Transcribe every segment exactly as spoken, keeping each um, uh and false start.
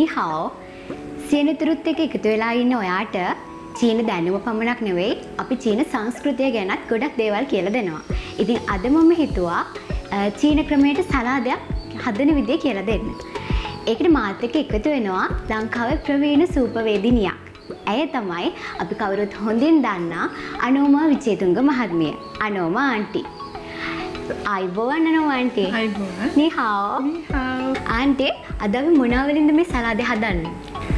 Ni hao. Siena තුරුත් එක්ක එකතු වෙලා ඉන්න ඔයාට චීන දැනුම පමණක් නෙවෙයි අපි චීන සංස්කෘතිය ගැනත් ගොඩක් දේවල් කියලා දෙනවා. ඉතින් අද මම හිතුවා චීන ක්‍රමයට සලාදයක් හදන විදිය කියලා දෙන්න. ඒකට මාත් එක්ක එකතු වෙනවා ලංකාවේ ප්‍රවීණ සූපවේදිනියක්. ඇය තමයි අපි කවුරුත් හොඳින් දන්නා අනෝමා විජේතුංග මහත්මිය. අනෝමා ආන්ටි. අයිබෝවන් අනෝමා ආන්ටි. අයිබෝවන්. Ni hao. Ni hao. Aunty අද අපි මොනවා වලින්ද මේ සලාදේ හදන්නේ?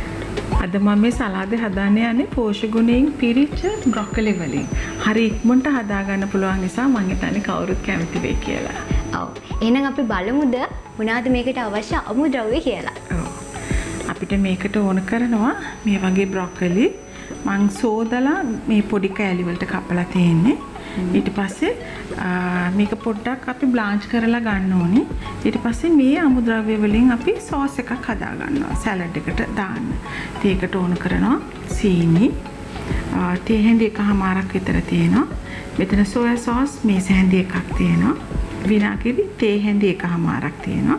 අද මම මේ සලාදේ හදන්න යන්නේ පෝෂ්‍ය ගුණයෙන් පිරිච්ච බ්‍රොකොලි වලින්. හරි ඉක්මනට හදා ගන්න පුළුවන් නිසා මම හිතන්නේ කවුරුත් කැමති වෙයි කියලා. ඔව්. එහෙනම් අපි බලමුද මොනවාද මේකට අවශ්‍ය අමුද්‍රව්‍ය කියලා. ඔව්. අපිට මේකට ඕන කරනවා මේ වගේ බ්‍රොකොලි මං සෝදලා මේ පොඩි කෑලි වලට කපලා තියෙන්නේ. ඊට පස්සේ මේක පොඩ්ඩක් අපි බ්ලාන්ච් කරලා ගන්න ඕනේ. ඊට පස්සේ මේ අමුද්‍රව්‍ය වලින් අපි සෝස් එකක් හදා ගන්නවා සලාඩ් එකට දාන්න. ඒකට ඕන කරනවා සීනි, තේ හැඳි එකමාරක් විතර තියෙනවා. මෙතන සෝයා සෝස් මේස හැඳි එකක් තියෙනවා. විනාගිරි තේ හැඳි එකමාරක් තියෙනවා.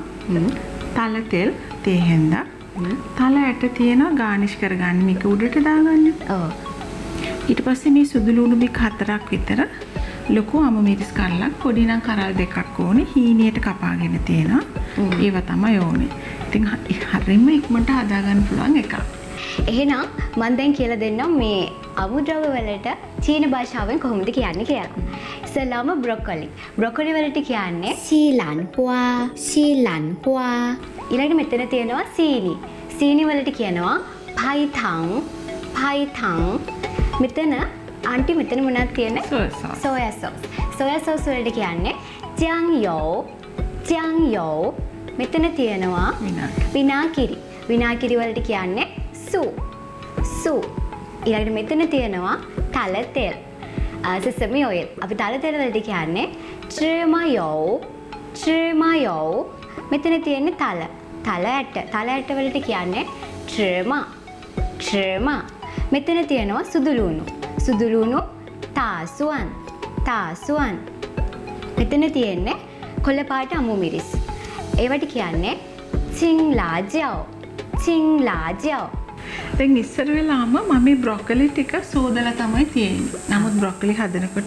තල තෙල් තේ හැඳක්. තල ඇට තියෙනවා ගානිෂ් කරගන්න මේක උඩට දාගන්න. ඔව්. ඊට පස්සේ මේ සුදු ලුණු බික් හතරක් විතර ලොකු අමු මිරිස් කල්ලක් පොඩි නම් කරල් දෙකක් ඕනේ හීනියට කපාගෙන තියෙනවා. ඒව තමයි ඕනේ. ඉතින් හරියම ඉක්මනට හදා ගන්න පුළුවන් එකක්. එහෙනම් මම දැන් කියලා දෙන්නම් මේ අමුද්‍රව්‍ය වලට චීන භාෂාවෙන් කොහොමද කියන්නේ කියලා. ඉස්සෙල්ලාම බ්‍රොකොලි. බ්‍රොකොලි වලට කියන්නේ සීලන් හුවා, සීලන් හුවා. ඊළඟට මෙතන තියෙනවා සීනි. සීනි වලට කියනවා පයිතං, පයිතං. මෙතන ආන්ටි මෙතන මොනවද තියෙන්නේ? Soya sauce. Soya sauce. Soya sauce වලට කියන්නේ ජ්‍යාං යෝ, ජ්‍යාං යෝ. මෙතන තියෙනවා විනාගිරි. විනාගිරි. විනාගිරි වලට කියන්නේ සූ, සූ. ඊළඟට මෙතන තියෙනවා තල තෙල්. Sesame oil. අපි තල තෙල් වලට කියන්නේ ච්‍රමා යෝ, ච්‍රමා යෝ. මෙතන තියෙන්නේ තල. තල ඇට. තල ඇට වලට කියන්නේ ච්‍රමා, ච්‍රමා. මෙතන තියෙනවා සුදු ලුණු. සුදු ලුණු තාසුවන්, තාසුවන්. මෙතන තියෙන්නේ කොළ පාට අමු මිරිස්. ඒවට කියන්නේ චිං ලා ජියෝ, චිං ලා ජියෝ. දැන් ඉස්සර වෙලාම මම මේ බ්‍රොකොලි ටික සෝදලා තමයි තියෙන්නේ. නමුත් බ්‍රොකොලි හදනකොට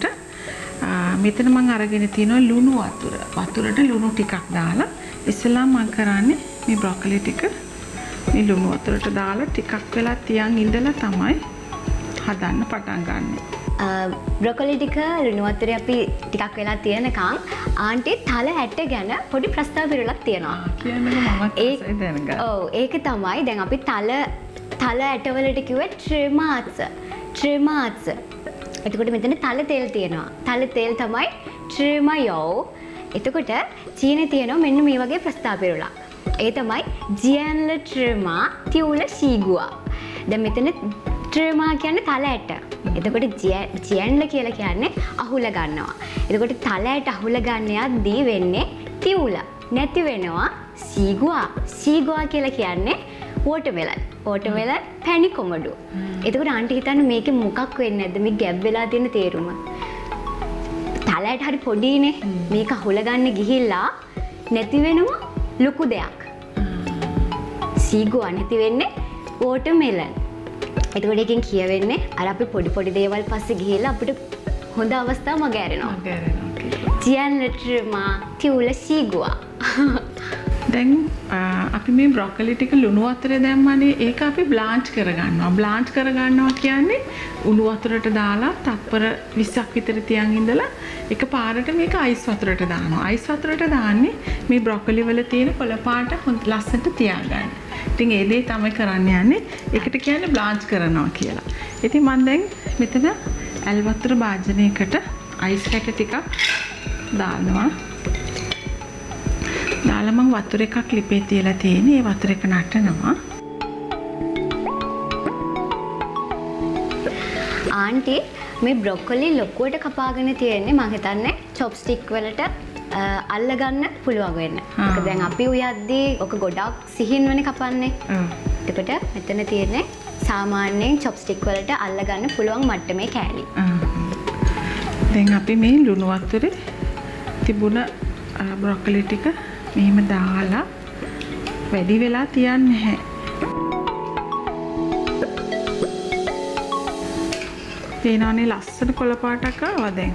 මෙතන මම අරගෙන තියෙනවා ලුණු වතුර. වතුරට ලුණු ටිකක් දාලා ඉස්සෙල්ලා මම කරන්නේ මේ බ්‍රොකොලි ටික මේ ලුණු වතුරට දාලා ටිකක් වෙලා තියන් ඉඳලා තමයි හදන්න පටන් ගන්නෙ. බ්‍රොකොලි ටික ලුණු වතුරේ අපි ටිකක් වෙලා තියෙනකන් ආන්ටි තල ඇට ගැන පොඩි ප්‍රස්තාව පිළිලක් තියෙනවා. කියන්නකෝ මමත් ඒක දැනගන්න. ඔව් ඒක තමයි දැන් අපි තල තල ඇට වලට කිව්වේ ට්‍රිමාත්ස. ට්‍රිමාත්ස. එතකොට මෙතන තල තෙල් තියෙනවා. තල තෙල් තමයි ට්‍රිමයෝ. එතකොට චීනේ තියෙනවා මෙන්න මේ වගේ ප්‍රස්තාව පිළිලක්. ඒ තමයි ජියන්ල ට්‍රමා තියුල ශීගුවා. දැන් මෙතන ට්‍රමා කියන්නේ තල ඇට. එතකොට ජියන්ල කියලා කියන්නේ අහුල ගන්නවා. එතකොට තල ඇට අහුල ගන්න යද්දී වෙන්නේ තියුල. නැති වෙනවා ශීගුවා. ශීගුවා කියලා කියන්නේ වෝටර්මෙලන්. වෝටර්මෙලන් පැණි කොමඩු. එතකොට ආන්ටි හිතන්නේ මේකේ මොකක් වෙන්නේ නැද්ද මේ ගැබ් වෙලා තියෙන තේරුම? තල ඇට හරි පොඩිනේ. මේක අහුල ගන්න ගිහිල්ලා නැති වෙනවා ලොකු දෙයක්. සීගුවා නැති වෙන්නේ වෝටර්මෙලන්. එතකොට එකෙන් කියවෙන්නේ අර අපි පොඩි පොඩි දේවල් පස්සේ ගිහිල්ලා අපිට හොඳ අවස්ථා මග ඇරෙනවා. මග ඇරෙනවා. ජියන් ලට්‍රමා තියුල සීගුවා. දැන් අපි මේ බ්‍රොකොලි ටික ලුණු වතුරේ දැම්මනේ ඒක අපි බ්ලාන්ච් කරගන්නවා. බ්ලාන්ච් කරගන්නවා කියන්නේ උණු වතුරට දාලා තත්පර විස්සක් විතර තියන් ඉඳලා එක පාරට මේක අයිස් වතුරට දානවා. අයිස් වතුරට දාන්නේ මේ බ්‍රොකොලි වල තියෙන කොළ පාට හොඳ ලස්සනට තියාගන්න. ඉතින් ඒ දේ තමයි කරන්න යන්නේ. ඒකට කියන්නේ බ්ලාන්ච් කරනවා කියලා. ඉතින් මම දැන් මෙතන ඇල් වතුර භාජනයකට අයිස් කැට ටිකක් දානවා. දාලා මම වතුර එකක් ලිපේ තියලා තියෙන්නේ. ඒ වතුර එක නටනවා. ආන්ටි මේ බ්‍රොකොලි ලොකුවට කපාගෙන තියෙන්නේ මම හිතන්නේ චොප්ස්ටික් වලට අල්ලගන්න පුළුවන් වෙන්න. ඒක දැන් අපි උයද්දී ඔක ගොඩක් සිහින්වනේ කපන්නේ. එතකොට මෙතන තියෙන්නේ සාමාන්‍යයෙන් චොප්ස්ටික් වලට අල්ලගන්න පුළුවන් මට්ටමේ කෑලි. දැන් අපි මේ ලුණු වතුරේ තිබුණ බ්‍රොකොලි ටික මෙහෙම දාලා වැඩි වෙලා තියන්නේ නැහැ. පේනවනේ ලස්සන කොළ පාටක් ආවා දැන්.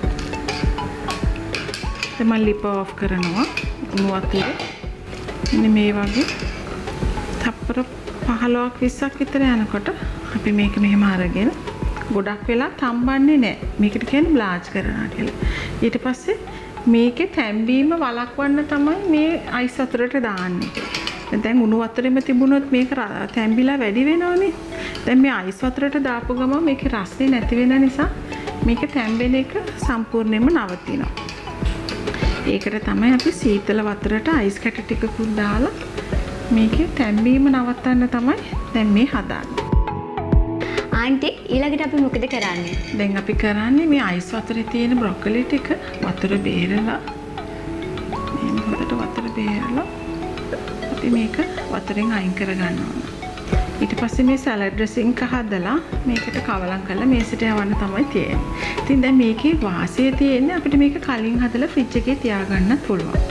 දැන් මම ලිප ඔෆ් කරනවා උණු වතුරේ. මෙන්න මේ වගේ තප්පර පහළොවක් විස්සක් විතර යනකොට අපි මේක මෙහෙම අරගෙන ගොඩක් වෙලා තම්බන්නේ නැහැ. මේකට කියන්නේ බ්ලාච් කරනවා කියලා. ඊට පස්සේ මේකේ තැම්බීම වළක්වන්න තමයි මේ අයිස් වතුරට දාන්නේ. දැන් උණු වතුරෙම තිබුණොත් මේක තැම්බිලා වැඩි වෙනවනේ. දැන් මේ අයිස් වතුරට දාපු ගමන් මේකේ රසය නැති වෙන නිසා මේක තැම්බෙන එක සම්පූර්ණයෙන්ම නවතිනවා. ඒකට තමයි අපි සීතල වතුරට අයිස් කැට ටිකකුත් දාලා මේකේ තැම්බීම නවත්තන්න තමයි දැන් මේ හදාන්නේ. ආන්ටි ඊළඟට අපි මොකද කරන්නේ? දැන් අපි කරන්නේ මේ අයිස් වතුරේ තියෙන බ්‍රොකොලි ටික වතුර බේරලා මේ හොඳට වතුර බේරලා අපි මේක වතුරෙන් අයින් කර ගන්න ඕන. ඊට පස්සේ මේ සලාඩ් ඩ්‍රෙසින් එක හදලා මේකට කවලම් කරලා මේසට යවන්න තමයි තියෙන්නේ. ඉතින් දැන් මේකේ වාසිය තියෙන්නේ අපිට මේක කලින් හදලා ෆ්‍රිජ් එකේ තියාගන්නත් පුළුවන්.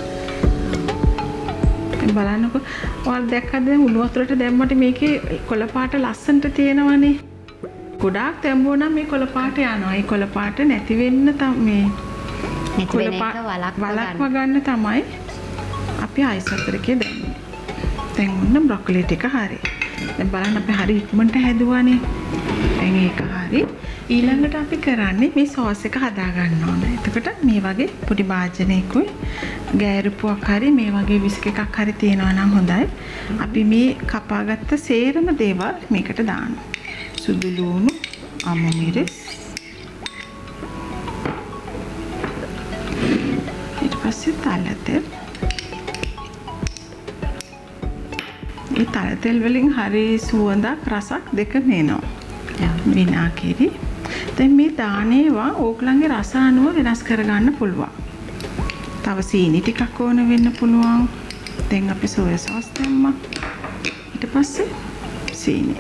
බලන්නකො ඔයාලා දැක්කද උණු වතුරට දැම්මට මේකේ කොළ පාට ලස්සනට තියෙනවනේ. ගොඩාක් තැම්බුවා නම් මේ කොළ පාට යනවා. ඒ කොළ පාට නැති වෙන්න තමයි මේ කොළ පාට වලක්ව ගන්න තමයි අපි අයිස් වතුරේ දැම්මේ. දැන් ඔන්න බ්‍රොකොලි ටික හරි. දැන් බලන්න අපි හරි ඉක්මනට හැදුවානේ. දැන් ඒක හරි. ඊළඟට අපි කරන්නේ මේ සෝස් එක හදා ගන්න ඕන. එතකොට මේ වගේ පොඩි භාජනයකුයි ගෑරුපුවක් හරි මේ වගේ විස්ක් එකක් හරි තියෙනවා නම් හොඳයි. අපි මේ කපාගත්ත සේරම දේවල් මේකට දානවා. සුදු ලුණු, අමු මිරිස්, ඊට පස්සේ තල තෙල්. මේ තල තෙල් වලින් හරි සුවඳක් රසක් දෙකම එනවා. විනාකිරි. දැන් මේ දානේවා ඕගලන්ගේ රස අනුව වෙනස් කරගන්න පුළුවන්. තව සීනි ටිකක් ඕන වෙන්න පුළුවන්. දැන් අපි සෝයා සෝස් දැම්මා. ඊට පස්සේ සීනි.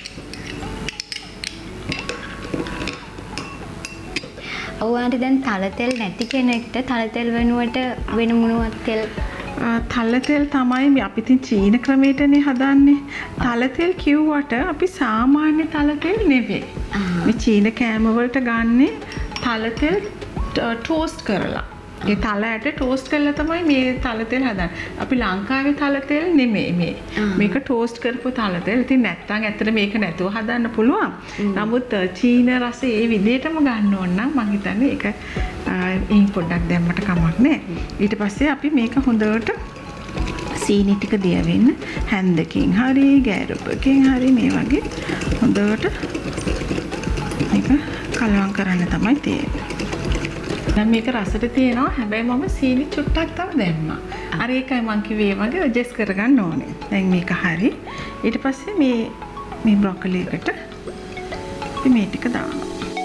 ඔව් ආන්ටි දැන් තල තෙල් නැති කෙනෙක්ට තල තෙල් වෙනුවට වෙන මොනවත් තෙල් තල තෙල් තමයි මේ අපි තින් චීන ක්‍රමයටනේ හදන්නේ. තල තෙල් කිව්වට අපි සාමාන්‍ය තල තෙල් නෙවෙයි. මේ චීන කෑම වලට ගන්නේ තල තෙල් ටෝස්ට් කරලා. ඒ තල ඇට ටෝස්ට් කරලා තමයි මේ තල තෙල් හදන්නේ. අපි ලංකාවේ තල තෙල් නෙමෙයි මේ. මේක ටෝස්ට් කරපු තල තෙල්. ඉතින් නැත්තම් ඇත්තට මේක නැතුව හදන්න පුළුවන්. නමුත් චීන රසය ඒ විදිහටම ගන්න ඕන නම් මම හිතන්නේ ඒක එයින් පොඩ්ඩක් දැම්මට කමක් නැහැ. ඊට පස්සේ අපි මේක හොඳට සීනි ටික දියවෙන්න හැන්දකින් හරි ගෑරුපකින් හරි මේ වගේ හොඳට මේක කලවම් කරන්න තමයි තියෙන්නේ. දැන් මේක රසට තියෙනවා. හැබැයි මම සීනි චුට්ටක් තව දැම්මා. අර ඒකයි මං කිව්වේ වගේ ඇඩ්ජස්ට් කරගන්න ඕනේ. දැන් මේක හරි. ඊට පස්සේ මේ මේ බ්‍රොකොලි එකට අපි මේ ටික දානවා.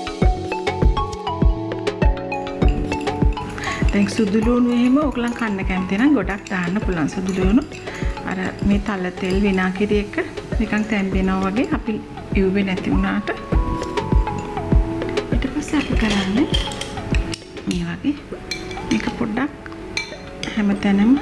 දැන් සුදු ලුණු එහෙම ඔයගලන් කන්න කැමති නම් ගොඩක් දාන්න පුළුවන් සුදු ලුණු. අර මේ තල තෙල් විනාකිරි එක නිකන් තැම්බෙනවා වගේ අපි යුවේ නැති වුණාට ඊට පස්සේ අපි කරන්නේ මේ වගේ මේක පොඩ්ඩක් හැමතැනම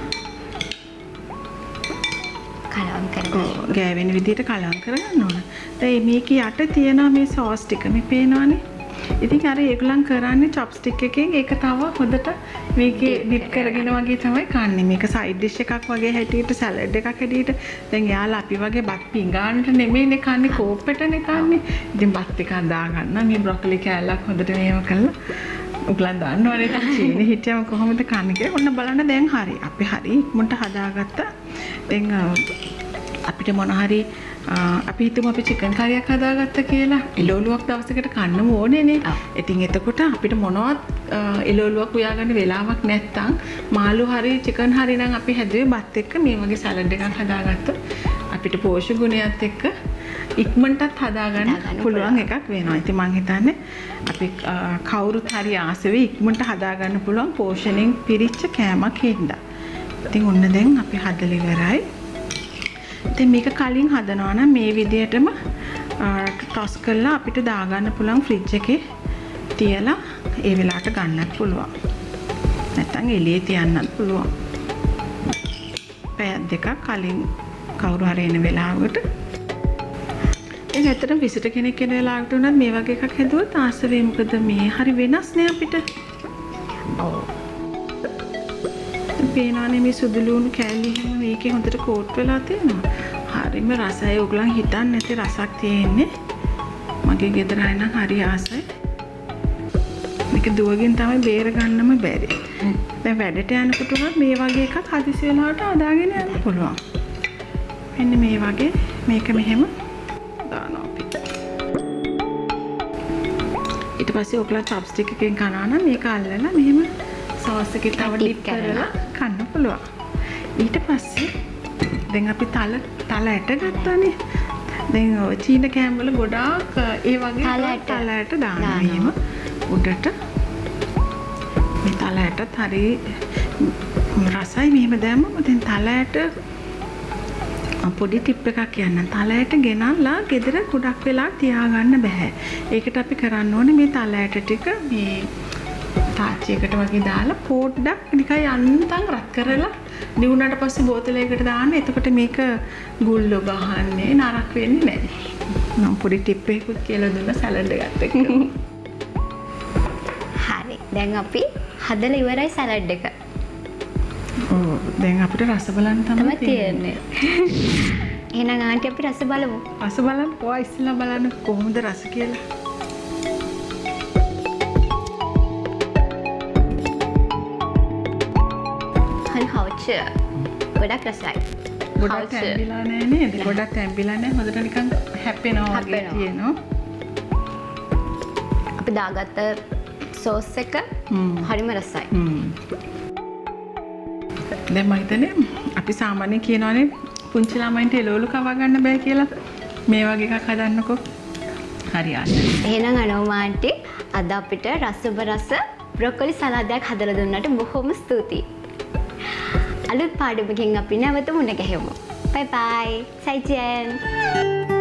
කලවම් කරගන්න. ගෑවෙන විදිහට කලවම් කරගන්න ඕන. දැන් මේක යට තියෙනවා මේ සෝස් ටික මේ පේනවනේ. ඉතින් අර ඒගොල්ලන් කරන්නේ චොප්ස්ටික් එකෙන් ඒක තව හොඳට මේකේ ඩිප් කරගෙන වගේ තමයි කන්නේ. මේක සයිඩ් ඩිෂ් එකක් වගේ හැටියට සලාඩ් එකක් හැටියට. දැන් යාලා අපි වගේ බත් පිඟානට නෙමෙයිනේ කන්නේ කෝප්පෙටනේ කන්නේ. ඉතින් බත් ටිකක් දාගන්න මේ බ්‍රොකොලි කෑල්ලක් හොඳට මේව කරලා ඔයගලන් දන්නවනේ දැන් චීනේ හිටියම කොහොමද කන්නේ කියලා. ඔන්න බලන්න දැන් හරි. අපි හරි ඉක්මනට හදාගත්තා. දැන් අපිට මොන හරි අපි හිතමු අපි චිකන් කරියක් හදාගත්තා කියලා. එළවලුවක් දවසකට කන්නම ඕනේනේ. ඉතින් එතකොට අපිට මොනවත් එළවලුවක් උයාගන්න වෙලාවක් නැත්තම් මාළු හරි චිකන් හරි නම් අපි හැදුවේ බත් එක්ක මේ වගේ සලාඩ් එකක් හදාගත්තොත් අපිට පෝෂ්‍ය ගුණයත් එක්ක ඉක්මනටත් හදාගන්න පුළුවන් එකක් වෙනවා. ඉතින් මම හිතන්නේ අපි කවුරුත් හරි ආසෙවේ ඉක්මනට හදාගන්න පුළුවන් පෝෂණයෙන් පිරිච්ච කෑමක් හින්දා. ඉතින් ඔන්න දැන් අපි හදලා ඉවරයි. ඉතින් මේක කලින් හදනවා නම් මේ විදිහටම ටොස් කරලා අපිට දාගන්න පුළුවන් ෆ්‍රිජ් එකේ තියලා ඒ වෙලාවට ගන්නත් පුළුවන්. නැත්නම් එළියේ තියන්නත් පුළුවන්. පැය දෙකක් කලින් කවුරු හරි එන වෙලාවකට ඒ ඇත්තටම විසිට කෙනෙක් කෙන වෙලාවට උනත් මේ වගේ එකක් හැදුවොත් ආස වෙයි. මොකද මේ හරි වෙනස් නේ අපිට. ඔව්. පේනවානේ මේ සුදු ලුණු කෑලි හැම මේකේ හොඳට කෝට් වෙලා තියෙනවා. හරිම රසයි. ඔයගලන් හිතන්නේ නැති රසක් තියෙන්නේ. මගේ ගෙදර අය නම් හරි ආසයි. මේක දුවගෙන් තමයි බේර ගන්නම බැරි. දැන් වැඩට යනකොට උනත් මේ වගේ එකක් හදිසි වෙලාවට අදාගෙන යන්න පුළුවන්. මෙන්න මේ වගේ මේක මෙහෙම දානවා අපි. ඊට පස්සේ ඔයගලන් චොප්ස්ටික් එකෙන් කනවා නම් මේක අල්ලලා මෙහෙම සෝස් එකේ තව ඩිප් කරලා කන්න පුළුවන්. ඊට පස්සේ දැන් අපි තල තල ඇට ගත්තානේ. දැන් ඔය චීන කෑම වල ගොඩාක් ඒ වගේ තල ඇට දානවා. එහෙම උඩට මේ තල ඇටත් හරි රසයි. මෙහෙම දැම්මම දැන් තල ඇට පොඩි ටිප් එකක් කියන්නම්. තල ඇට ගෙනල්ලා ගෙදර ගොඩක් වෙලා තියාගන්න බෑ. ඒකට අපි කරන්න ඕනේ මේ තල ඇට ටික මේ තාච්චියකට වගේ දාලා පොඩ්ඩක් නිකන් යන්තම් රත් කරලා නිවුනට පස්සේ බෝතලයකට දාන්න. එතකොට මේක ගුල්ලෝ ගහන්නේ නරක වෙන්නේ නැහැ. මම පොඩි ටිප් එකකුත් කියලා දුන්න සැලඩ් එකත් එක්ක. හරි. දැන් අපි හදලා ඉවරයි සැලඩ් එක. ඔව්. දැන් අපිට රස බලන්න තමයි තියෙන්නේ. එහෙනම් ආන්ටි අපි රස බලමු. රස බලන්න. ඔය ඉස්සෙල්ලා බලන්න කොහොමද රස කියලා. ගොඩක් රසයි. ගොඩක් තැම්බිලා නැහැ නේද? ගොඩක් තැම්බිලා නැහැ. හොඳට නිකන් හැප්පෙනවා වගේ තියෙනවා. අපි දාගත්ත සෝස් එක හරිම රසයි. දැන් මම හිතන්නේ අපි සාමාන්‍යයෙන් කියනවානේ පුංචි ළමයින්ට එළවලු කවා ගන්න බෑ කියලා. මේ වගේ එකක් හදන්නකෝ. හරි ආසයි. එහෙනම් අනෝමා ආන්ටි අද අපිට රසබ රස බ්‍රොකොලි සලාදයක් හදලා දුන්නට බොහොම ස්තුතියි. අලුත් පාඩමකින් අපි නැවත මුණ ගැහෙමු. බයි බයි. සයිචෙන්.